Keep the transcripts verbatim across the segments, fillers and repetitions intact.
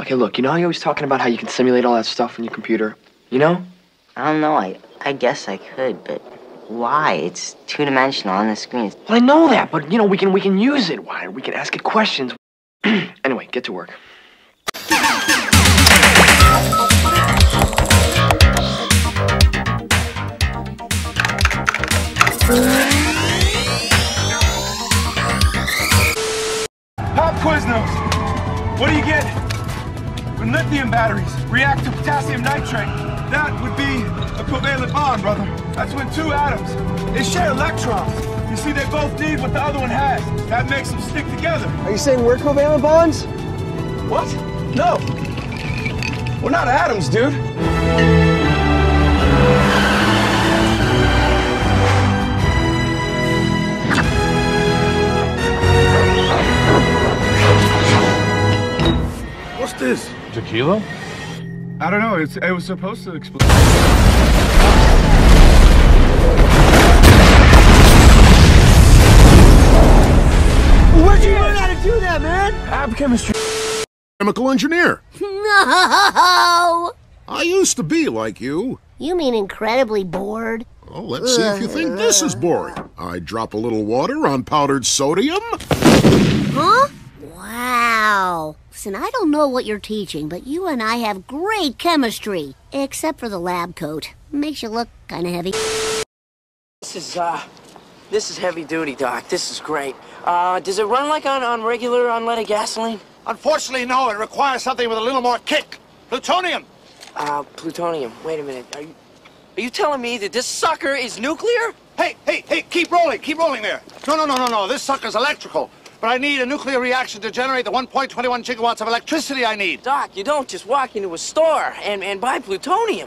Okay, look, you know how you're always talking about how you can simulate all that stuff on your computer? You know? I don't know. I, I guess I could, but why? It's two-dimensional on the screen. Well, I know that, but, you know, we can we can use it. Why? We can ask it questions. Anyway, get to work. Pop Quiznos. What do you get when lithium batteries react to potassium nitrate? That would be a covalent bond, brother. That's when two atoms, they share electrons. You see, they both need what the other one has. That makes them stick together. Are you saying we're covalent bonds? What? No. We're not atoms, dude. What's this? Tequila? I don't know. It's, it was supposed to explode. Where'd you learn how to do that, man? Lab chemistry. Chemical engineer. No! I used to be like you. You mean incredibly bored? Well, let's see if you think this is boring. I drop a little water on powdered sodium. Huh? Wow. Listen, I don't know what you're teaching, but you and I have great chemistry. Except for the lab coat. Makes you look kind of heavy. This is, uh, this is heavy duty, Doc. This is great. Uh, does it run like on, on regular unleaded gasoline? Unfortunately, no. It requires something with a little more kick. Plutonium. Uh, plutonium. Wait a minute. Are you, are you telling me that this sucker is nuclear? Hey, hey, hey, keep rolling, keep rolling there. No, no, no, no, no. This sucker's electrical. But I need a nuclear reaction to generate the one point two one gigawatts of electricity I need. Doc, you don't just walk into a store and, and buy plutonium.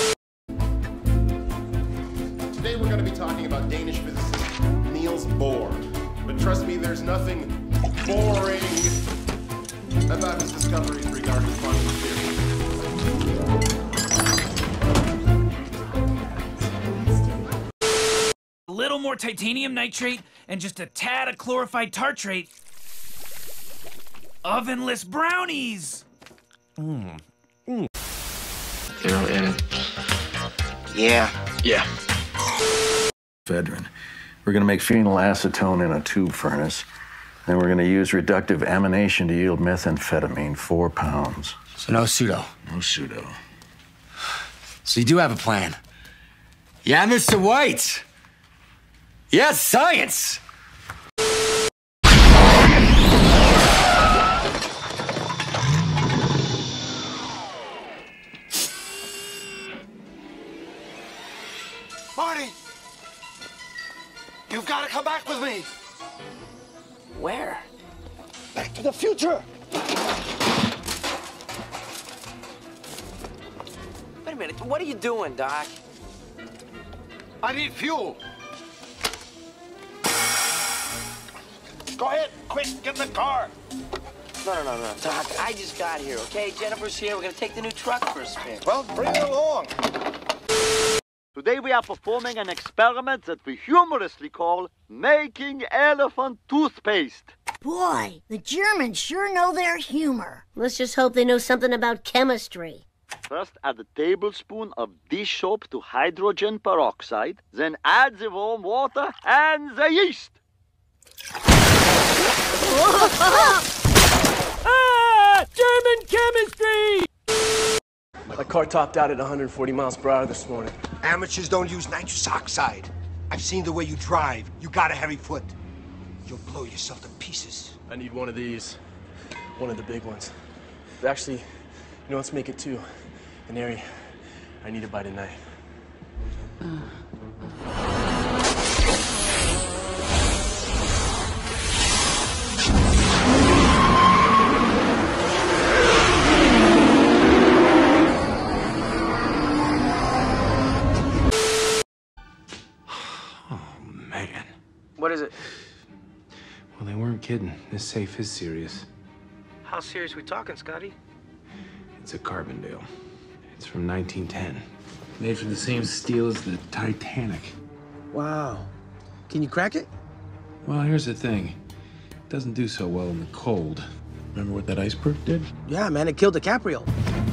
Today we're going to be talking about Danish physicist Niels Bohr. But trust me, there's nothing boring about his discoveries regarding quantum theory. A little more titanium nitrate and just a tad of chlorophyte tartrate. Ovenless brownies! Mm. Mm. You know, and... Yeah. Yeah. Ephedrine. We're going to make phenylacetone in a tube furnace. Then we're going to use reductive amination to yield methamphetamine, four pounds. So no pseudo? No pseudo. So you do have a plan? Yeah, Mister White! Yes, science! Marty! You've got to come back with me! Where? Back to the future! Wait a minute. What are you doing, Doc? I need fuel. Go ahead, quick, get in the car. No, no, no, no, Doc. I just got here, okay? Jennifer's here. We're gonna take the new truck for a spin. Well, bring it along. Today we are performing an experiment that we humorously call making elephant toothpaste. Boy, the Germans sure know their humor. Let's just hope they know something about chemistry. First, add a tablespoon of dish soap to hydrogen peroxide. Then add the warm water and the yeast. Ah! German chemistry! My car topped out at one hundred forty miles per hour this morning. Amateurs don't use nitrous oxide. I've seen the way you drive. You got a heavy foot. You'll blow yourself to pieces. I need one of these. One of the big ones. Actually, you know, let's make it two. An area I need it by tonight. What is it? Well, they weren't kidding. This safe is serious. How serious we talking, Scotty? It's a Carbondale. It's from nineteen ten. Made from the same steel as the Titanic. Wow. Can you crack it? Well, here's the thing. It doesn't do so well in the cold. Remember what that iceberg did? Yeah, man, it killed DiCaprio.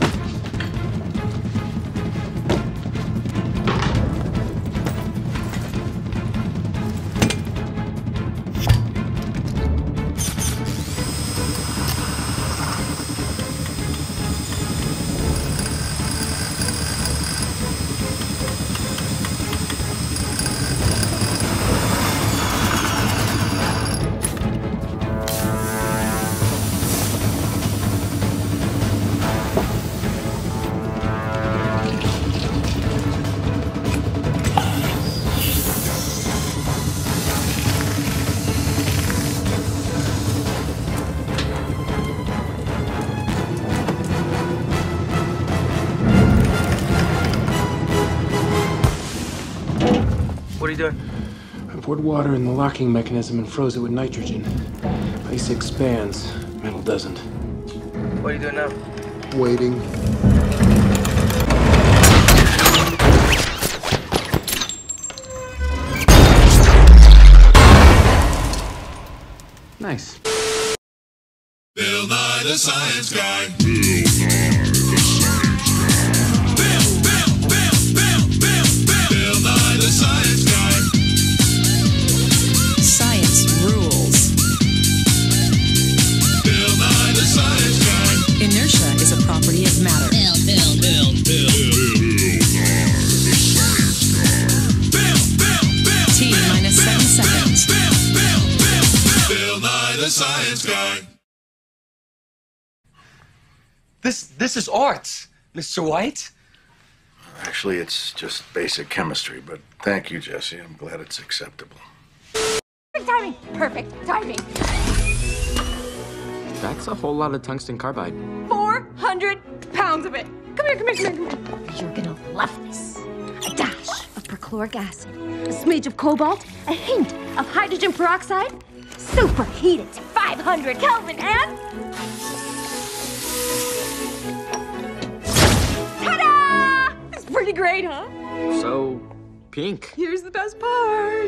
What are you doing? I poured water in the locking mechanism and froze it with nitrogen. Ice expands, metal doesn't. What are you doing now? Waiting. Nice. Bill Nye the Science Guy. Bill Nye the Science Guy. Science rules. Bill Nye the Science Guy. Inertia is a property of matter. Bill, Bill, Bill, Bill. Bill, Bill, Bill. T minus seven seconds. Bill, Bill, Bill. Bill Nye the Science Guy. This this is art, Mister White. Actually, it's just basic chemistry, but thank you, Jesse. I'm glad it's acceptable. Perfect timing. Perfect timing. That's a whole lot of tungsten carbide. four hundred pounds of it. Come here, come here, come here, come here. You're gonna love this. A dash of perchloric acid, a smidge of cobalt, a hint of hydrogen peroxide, superheated to five hundred Kelvin, and... ta-da! It's pretty great, huh? So, pink. Here's the best part.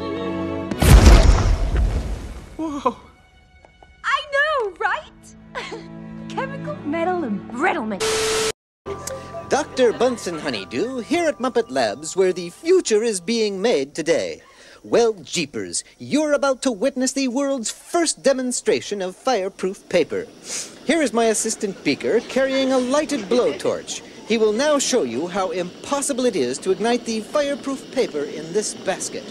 Whoa. I know, right? Chemical metal embrittlement. Doctor Bunsen Honeydew here at Muppet Labs, where the future is being made today. Well, jeepers, you're about to witness the world's first demonstration of fireproof paper. Here is my assistant Beaker carrying a lighted blowtorch. He will now show you how impossible it is to ignite the fireproof paper in this basket.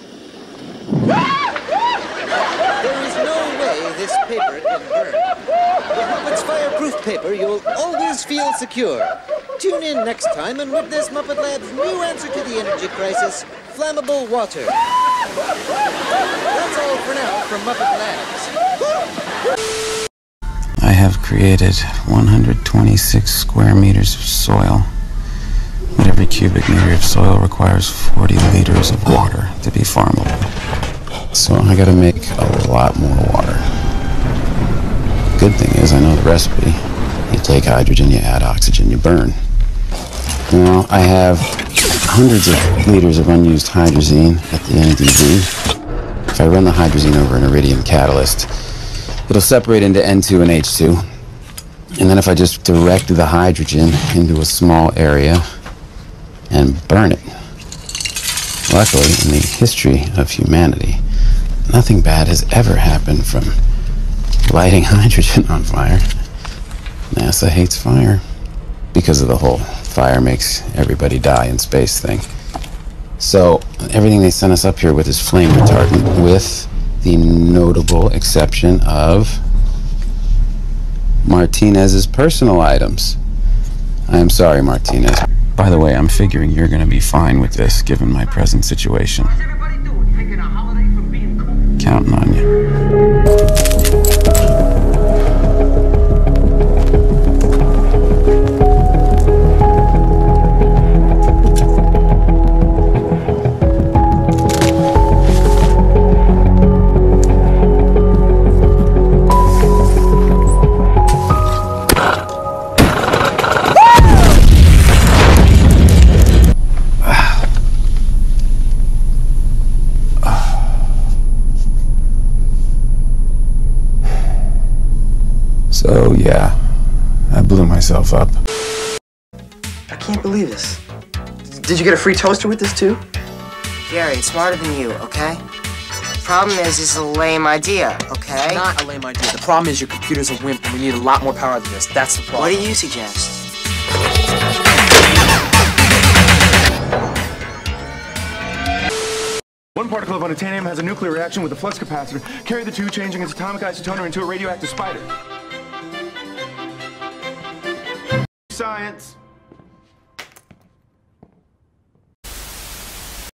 There is no way this paper can burn. With Muppet's fireproof paper, you will always feel secure. Tune in next time and witness Muppet Lab's new answer to the energy crisis, flammable water. That's all for now from Muppet Labs. I have created one hundred twenty-six square meters of soil. But every cubic meter of soil requires forty liters of water to be farmable. So I gotta make a lot more water. Good thing is I know the recipe. You take hydrogen, you add oxygen, you burn. Now I have hundreds of liters of unused hydrazine at the N D V. If I run the hydrazine over an iridium catalyst, it'll separate into N two and H two. And then if I just direct the hydrogen into a small area and burn it. Luckily, in the history of humanity, nothing bad has ever happened from lighting hydrogen on fire. NASA hates fire because of the whole fire makes everybody die in space thing. So everything they sent us up here with is flame retardant, with the notable exception of Martinez's personal items. I am sorry, Martinez. By the way, I'm figuring you're going to be fine with this, given my present situation. Counting on you. blew myself up. I can't believe this. Did you get a free toaster with this too? Gary, it's smarter than you, okay? Problem is, it's a lame idea, okay? Not a lame idea. The problem is your computer's a wimp and we need a lot more power than this. That's the problem. What do you suggest? One particle of unobtainium has a nuclear reaction with a flux capacitor. Carry the two, changing its atomic isotoner into a radioactive spider. Science.